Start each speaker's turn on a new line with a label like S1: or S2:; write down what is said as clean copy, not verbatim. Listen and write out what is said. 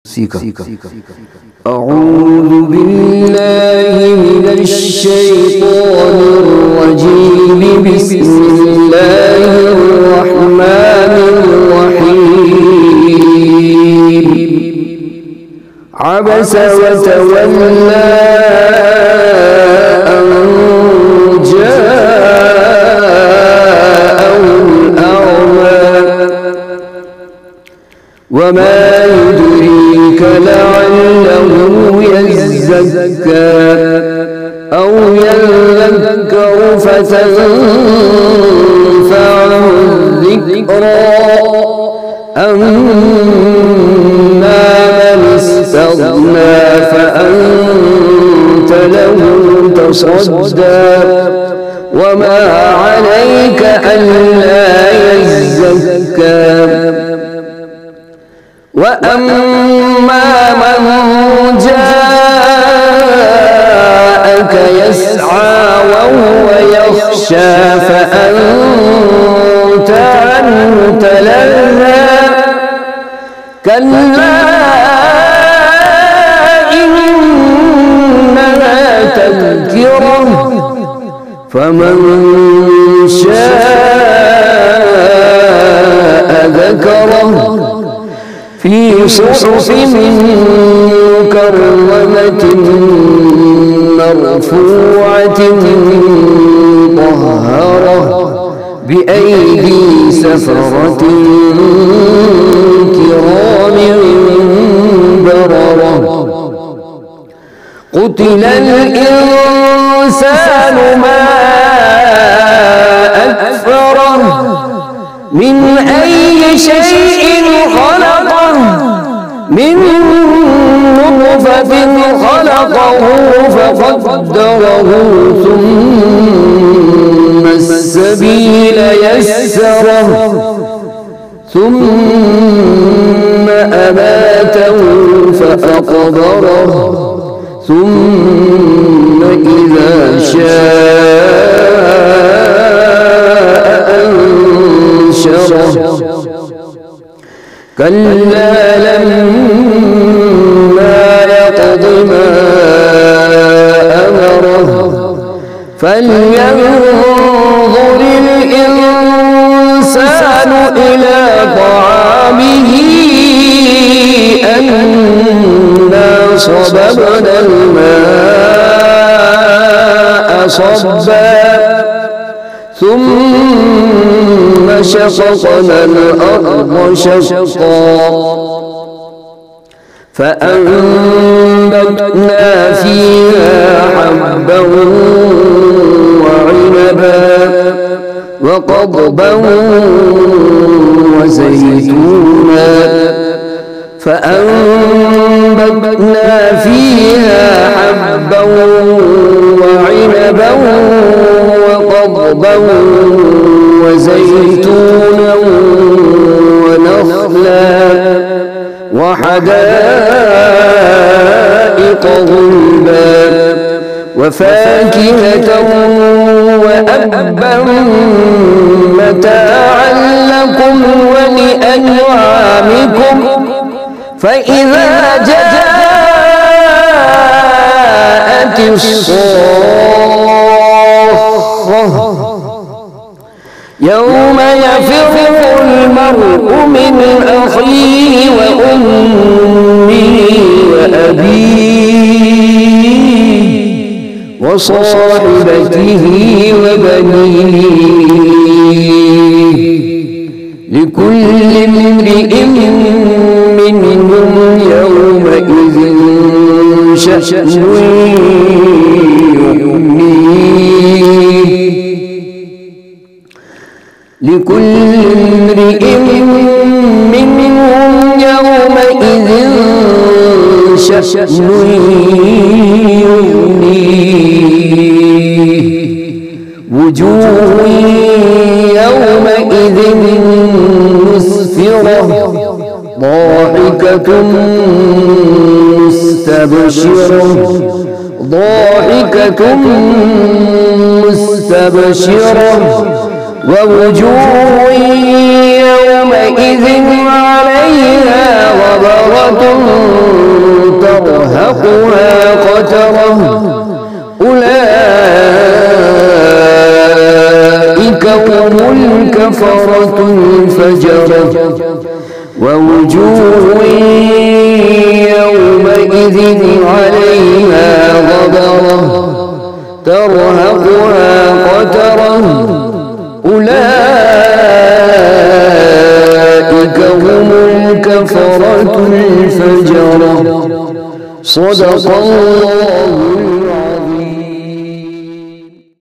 S1: أعوذ بالله من الشيطان الرجيم. بسم الله الرحمن الرحيم. عبس وتولى أن جاءه الأعمى وما يدريك لعله يزكى أو يذكر فتنفعه الذكرى. أما من استغنى فأنت له تصدى وما عليك ألا يزكى. وأما من جاءك يسعى وهو يخشى فأنت عنه تلهى. كلا إنها تذكرة فمن شاء ذكره في صحف مكرمة مرفوعة مطهرة بأيدي سفرة كرام بررة. قتل الإنسان ما أكفره من أي شيء خلقه من نطفة خلقه فقدره ثم السبيل يسره ثم أماته فأقبره ثم إذا شاء أنشره. كلا لما يقض ما أمره فلينظر الإنسان إلى طعامه أنا صببنا الماء صبا ثم شققنا الأرض شقا فأنبتنا فيها حبا وعنبا وقضبا وزيتونا فأنبتنا فيها حبا وعنبا وقضبا وزيتونا ونخلا وحدائق غلبا وفاكهة وأبا متاعا لكم ولأنعامكم. فإذا جاءت الصاخة يوم يفر المرء من أخيه وأمه وأبيه وصاحبته وبنيه لكل امرئ منهم يومئذ شأن يغنيه. لكل امرئ منهم يومئذ شأن يغنيه. وجوه يومئذ مسفرة ضاحكة مستبشرة ضاحكة مستبشرة ووجوه يومئذ عليها غبرة ترهقها قترة أولئك هم الكفرة الفجرة ووجوه يومئذ عليها غبرة ترهقها قترة أولئك هم الكفرة الفجرة صدق الله.